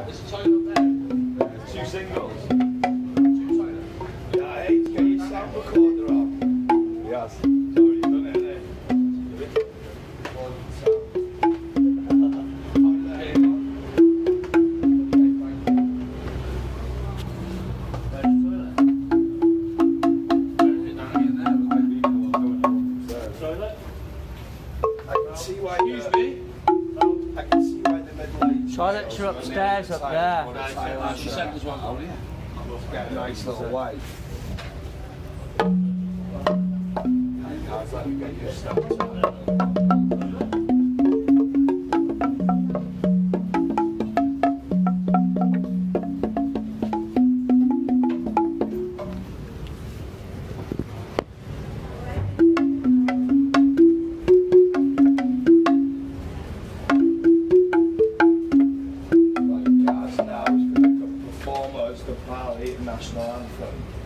There's a toilet there. Two singles. Two toilets. Yeah, I hate to get your sound recorder on. Yes. Sorry, you've done it, innit? Toilets are upstairs up there. She said there's one. Oh, yeah. Get a nice little way. How's that? You get your stuff to it. National anthem.